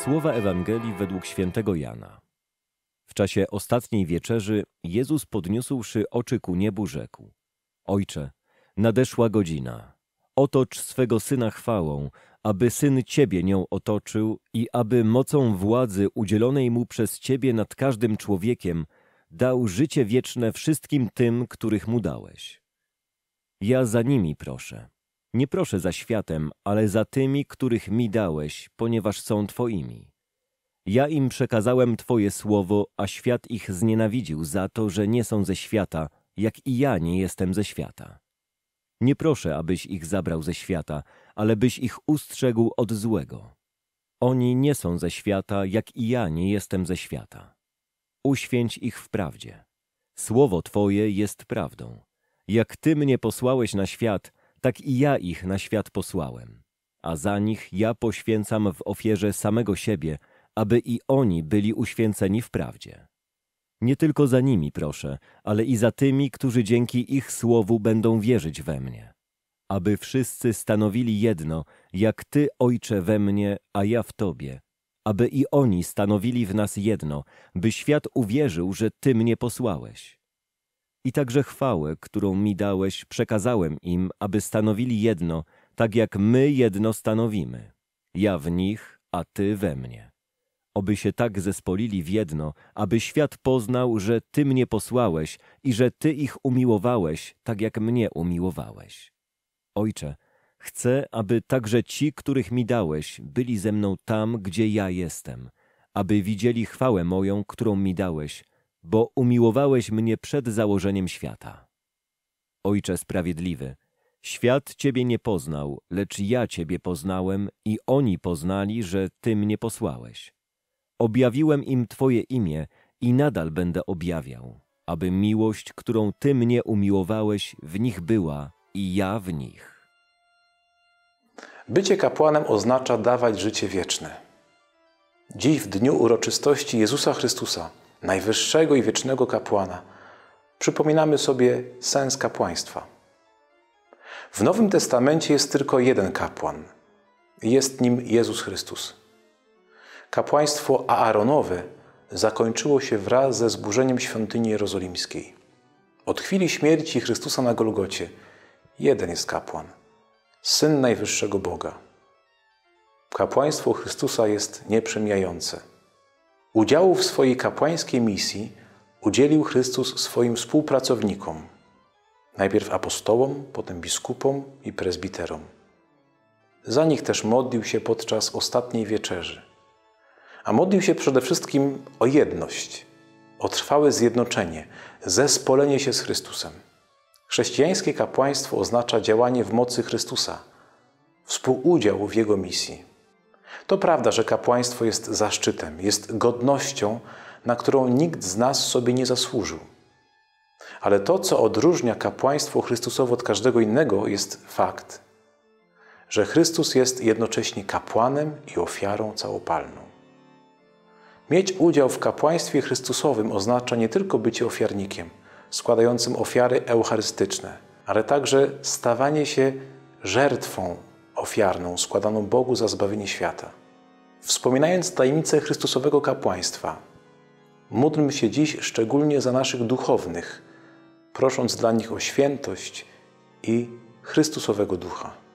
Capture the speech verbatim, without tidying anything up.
Słowa Ewangelii według świętego Jana. W czasie ostatniej wieczerzy Jezus, podniósłszy oczy ku niebu, rzekł: Ojcze, nadeszła godzina. Otocz swego Syna chwałą, aby Syn Ciebie nią otoczył i aby mocą władzy udzielonej Mu przez Ciebie nad każdym człowiekiem dał życie wieczne wszystkim tym, których Mu dałeś. Ja za nimi proszę. Nie proszę za światem, ale za tymi, których mi dałeś, ponieważ są Twoimi. Ja im przekazałem Twoje słowo, a świat ich znienawidził za to, że nie są ze świata, jak i ja nie jestem ze świata. Nie proszę, abyś ich zabrał ze świata, ale byś ich ustrzegł od złego. Oni nie są ze świata, jak i ja nie jestem ze świata. Uświęć ich w prawdzie. Słowo Twoje jest prawdą. Jak Ty mnie posłałeś na świat, tak i ja ich na świat posłałem. A za nich ja poświęcam w ofierze samego siebie, aby i oni byli uświęceni w prawdzie. Nie tylko za nimi proszę, ale i za tymi, którzy dzięki ich słowu będą wierzyć we mnie. Aby wszyscy stanowili jedno, jak Ty, Ojcze, we mnie, a ja w Tobie. Aby i oni stanowili w nas jedno, by świat uwierzył, że Ty mnie posłałeś. I także chwałę, którą mi dałeś, przekazałem im, aby stanowili jedno, tak jak my jedno stanowimy. Ja w nich, a Ty we mnie. Oby się tak zespolili w jedno, aby świat poznał, że Ty mnie posłałeś i że Ty ich umiłowałeś, tak jak mnie umiłowałeś. Ojcze, chcę, aby także ci, których mi dałeś, byli ze mną tam, gdzie ja jestem, aby widzieli chwałę moją, którą mi dałeś, bo umiłowałeś mnie przed założeniem świata. Ojcze sprawiedliwy, świat Ciebie nie poznał, lecz ja Ciebie poznałem i oni poznali, że Ty mnie posłałeś. Objawiłem im Twoje imię i nadal będę objawiał, aby miłość, którą Ty mnie umiłowałeś, w nich była i ja w nich. Bycie kapłanem oznacza dawać życie wieczne. Dziś, w dniu uroczystości Jezusa Chrystusa, najwyższego i wiecznego kapłana, przypominamy sobie sens kapłaństwa. W Nowym Testamencie jest tylko jeden kapłan. Jest nim Jezus Chrystus. Kapłaństwo Aaronowe zakończyło się wraz ze zburzeniem świątyni jerozolimskiej. Od chwili śmierci Chrystusa na Golgocie jeden jest kapłan, Syn Najwyższego Boga. Kapłaństwo Chrystusa jest nieprzemijające. Udziału w swojej kapłańskiej misji udzielił Chrystus swoim współpracownikom, najpierw apostołom, potem biskupom i prezbiterom. Za nich też modlił się podczas ostatniej wieczerzy. A modlił się przede wszystkim o jedność, o trwałe zjednoczenie, zespolenie się z Chrystusem. Chrześcijańskie kapłaństwo oznacza działanie w mocy Chrystusa, współudział w Jego misji. To prawda, że kapłaństwo jest zaszczytem, jest godnością, na którą nikt z nas sobie nie zasłużył. Ale to, co odróżnia kapłaństwo Chrystusowe od każdego innego, jest fakt, że Chrystus jest jednocześnie kapłanem i ofiarą całopalną. Mieć udział w kapłaństwie Chrystusowym oznacza nie tylko bycie ofiarnikiem, składającym ofiary eucharystyczne, ale także stawanie się żertwą ofiarną składaną Bogu za zbawienie świata. Wspominając tajemnicę Chrystusowego kapłaństwa, módlmy się dziś szczególnie za naszych duchownych, prosząc dla nich o świętość i Chrystusowego Ducha.